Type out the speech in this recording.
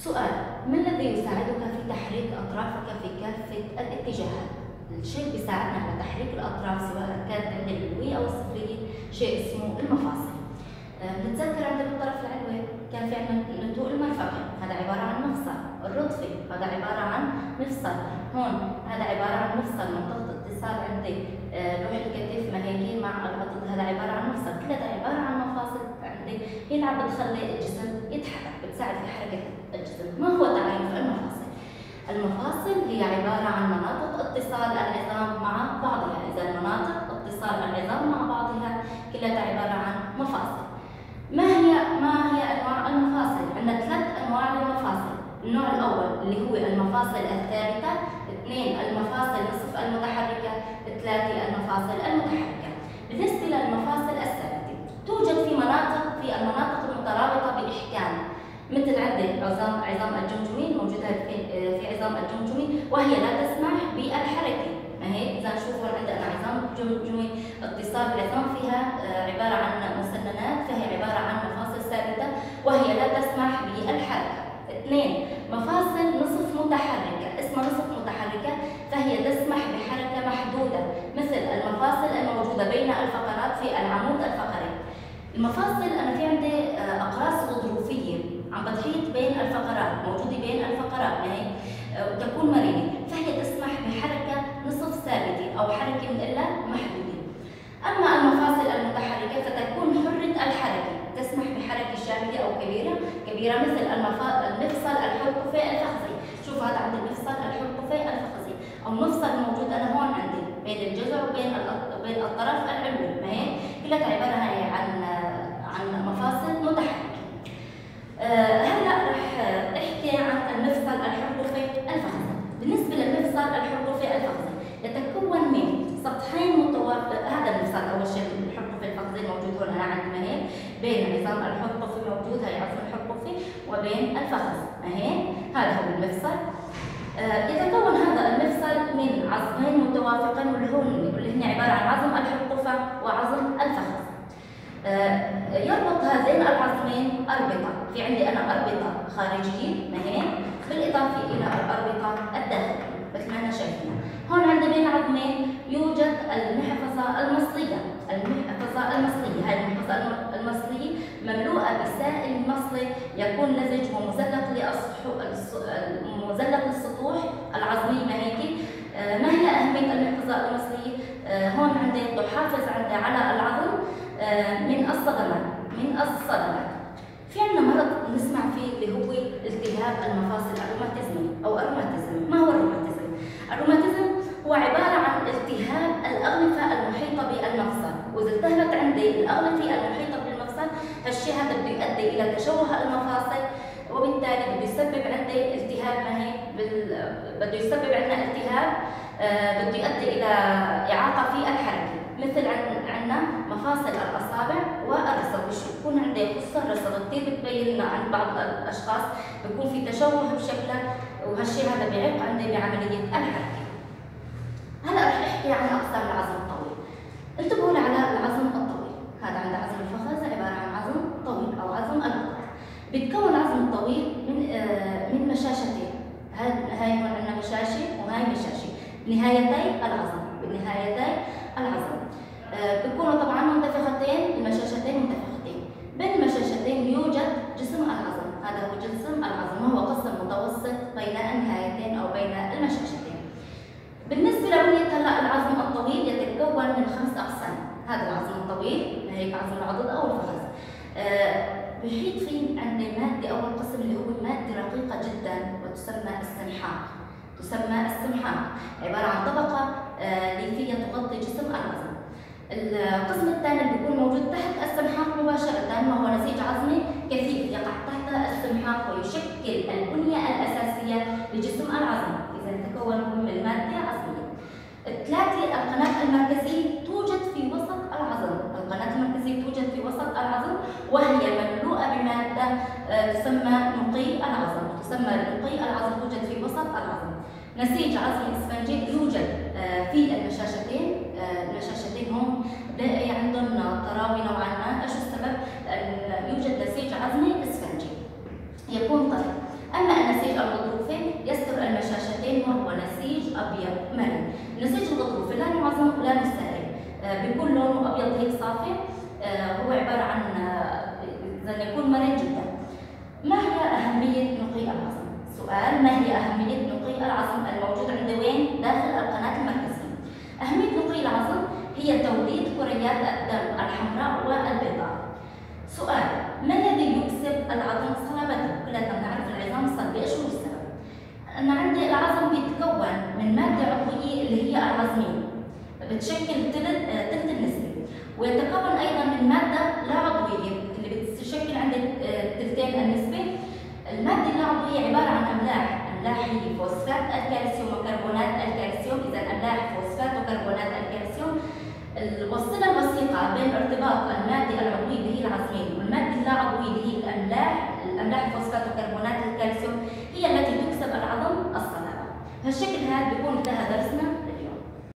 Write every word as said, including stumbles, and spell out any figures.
سؤال: ما الذي يساعدك في تحريك أطرافك في كافة الاتجاهات؟ الشيء بيساعدنا على تحريك الأطراف سواء كانت عند العلوية أو السفلية شيء اسمه المفاصل. بنتذكر عند الطرف العلوي كان في عندنا النتوء المرفقي، هذا عبارة عن مفصل. الرضفي هذا عبارة عن مفصل. هون هذا عبارة عن مفصل منطقة اتصال عندي لوح الكتف ما هيك مع العضد، هذا عبارة عن مفصل. كلها عبارة عن مفاصل عندي هي اللي عم بتخلي الجسم يتحرك، بتساعد في حركة الجسم. ما هو تعريف المفاصل؟ المفاصل هي عبارة عن مناطق اتصال العظام مع بعضها. إذا مناطق اتصال العظام مع بعضها كلها عبارة عن مفاصل. ما هي ما هي أنواع المفاصل؟ عندنا ثلاث أنواع للمفاصل. النوع الأول اللي هو المفاصل الثابتة، اثنين المفاصل نصف المتحركة، ثلاثة المفاصل المتحركة. بالنسبة للمفاصل الثابتة توجد في مناطق في المناطق المترابطة بإحكام، مثل عندي عظام عظام الجمجمة موجودة في في عظام الجمجمة وهي لا تسمح بالحركة. ما هيك إذا نشوفوا عندنا عظام الجمجمة اتصال بالعظام فيها عبارة عن مسننات، فهي عبارة عن مفاصل ثابتة وهي لا تسمح بالحركة. اثنين مفاصل نصف متحركة، اسمها نصف متحركة فهي تسمح بحركة محدودة، مثل المفاصل الموجودة بين الفقرات في العمود الفقري. المفاصل أنا في عندي أقراص غضروفية عم بتحيط بين الفقرات، موجودة بين الفقرات ما هيك وتكون مرنة، فهي تسمح بحركة نصف ثابتة أو حركة بنقول محدودة. أما المفاصل المتحركة فتكون حرة الحركة، تسمح بحركة شاملة أو كبيرة كبيرة مثل المفصل الحلقوي الفخذي. شوف هذا عند المفصل الحلقوي الفخذي أو المفصل الموجود أنا هون عندي بين الجذع وبين بين الطرف العلوي، ما هيك كلها عبارة عن عن مفاصل متحركة. آه هلا رح احكي عن المفصل الحلقوي الفخذي. بالنسبة للمفصل الحلقوي الفخذي يتكون من سطحين متوافق. هذا المفصل اول شيء الحلقوي الفخذي الموجود هون انا عندي ما هيك بين عظام الحلقوي موجود، هي عظم الحلقوي وبين الفخذ ما هيك، هذا هو المفصل. آه يتكون هذا المفصل من عظمين متوافقين واللي هن واللي هن عبارة عن عظم الحلقوي وعظم الفخذ. آه يربط هذين العظمين أربطة، في عندي أنا أربطة خارجية ما هيك بالإضافة إلى الأربطة الداخلية مثل ما احنا شايفين. هون عندي بين عظمين يوجد المحفظة المصلية. المحفظة المصلية هاي المحفظة المصلية مملوءة بسائل مصلي يكون لزج ومزلق مزلق للسطوح العظمية ما هيك. آه ما هي أهمية المحفظة المصلية؟ آه هون عندي تحافظ عندي على العظم آه من الصدمات من الصدمات. في عندنا مرض نسمع فيه اللي هو التهاب المفاصل الروماتيزمي او الروماتيزم. ما هو الروماتيزم؟ الروماتيزم هو عبارة عن التهاب الأغلفة المحيطة بالمفصل، وإذا التهبت عندي الأغلفة المحيطة بالمفصل هالشيء هذا بده يؤدي إلى تشوه المفاصل وبالتالي بده يسبب عندي التهاب ما هيك بده يسبب عندنا التهاب آه بده يؤدي إلى إعاقة في الحركة، مثل عندنا مفاصل الأصابع والرسغ. بيكون عندي خصوصا الرسغ كثير بتبين لنا عند بعض الأشخاص بيكون في تشوه بشكله وهالشيء هذا بيعيق عندي بعملية الحركة. هلا رح احكي عن أقسام العظم الطويل. انتبهوا على العظم الطويل، هذا عند عظم الفخذ عبارة عن عظم طويل أو عظم الوتر. بيتكون العظم الطويل من آه من مشاشتين، هاي هون عندنا مشاشة وهاي مشاشة بنهايتي العظم بنهايتي العظم. آه بيكونوا طبعا منتفختين، المشاشتين منتفختين. بين المشاشتين يوجد جسم العظم، هذا هو جسم العظم وهو قسم متوسط بين النهايتين أو بين المشاشتين. بالنسبة لبنية هلا العظم الطويل يتكون من خمس أقسام. هذا العظم الطويل هيك عظم العضد أو الفخذ. آه بحيط فيه عندي مادة أول قسم اللي هو مادة رقيقة جدا وتسمى السمحاق. تسمى السمحاق عبارة عن طبقة آه ليفية تغطي جسم العظم. القسم الثاني اللي بيكون موجود تحت السمحاق مباشرة وهو نسيج عظمي كثيف يقع تحت السمحاق ويشكل البنية الأساسية لجسم العظم، إذا تكون من مادة عظمية. ثلاثة القناة المركزية توجد في وسط العظم، القناة المركزية توجد في وسط العظم وهي مملوءة بمادة تسمى نقي العظم، تسمى نقي العظم توجد في وسط العظم. نسيج عظمي اسفنجي يوجد في المشاشتين، المشاشتين هم بلاقي عندهم تراوي نوعا ما، ايش السبب؟ يوجد نسيج عظمي اسفنجي يكون طري. اما ابيض مرن. النسيج الغضروفي لا معظم ولا سائل، بيكون لونه ابيض هيك صافي، هو عباره عن اذا يكون مرن جدا. ما هي اهميه نقي العظم؟ سؤال: ما هي اهميه نقي العظم الموجود عند وين؟ داخل القناه المركزيه. اهميه نقي العظم هي توليد كريات الدم الحمراء والبيضاء. سؤال: ما الذي يكسب العظم صلابته؟ كلنا نعرف العظام الصلبه، ايش هو السبب؟ أنا عندي العظم بيتكون من مادة عضوية اللي هي العظمين، بتشكل ثلث ثلث النسبة، ويتكون أيضا من مادة لا عضوية اللي بتشكل عند ثلثين النسبة. المادة اللا عضوية عبارة عن أملاح، أملاح هي فوسفات الكالسيوم وكربونات الكالسيوم، إذا أملاح فوسفات وكربونات الكالسيوم. الوصلة الوثيقة بين ارتباط المادة العضوية اللي هي العظمين والمادة اللا عضوية اللي هي الأملاح، الأملاح الفوسفات وكربونات الكالسيوم، هي التي تكسب العظم الصلابة. هالشكل هذا بيكون انتهى درسنا.